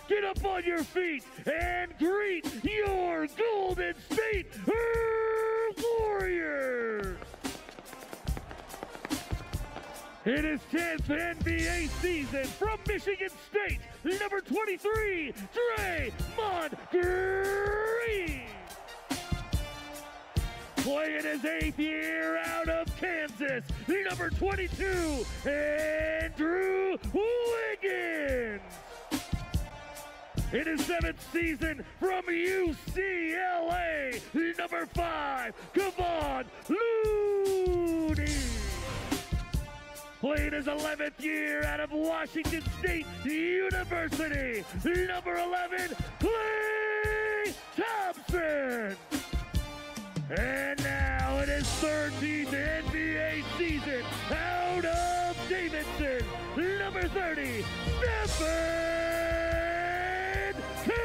get up on your feet and greet your Golden State Warriors. In his 10th NBA season from Michigan State, number 23, Draymond Green. Playing his 8th year out of Kansas, number 22, Andrew Wiggins. In his 7th season from UCLA, number 5, Kevon Looney. Playing his 11th year out of Washington State University, number 11, Klay Thompson. And now in his 13th NBA season out of Davidson, number 30, Stephen Curry.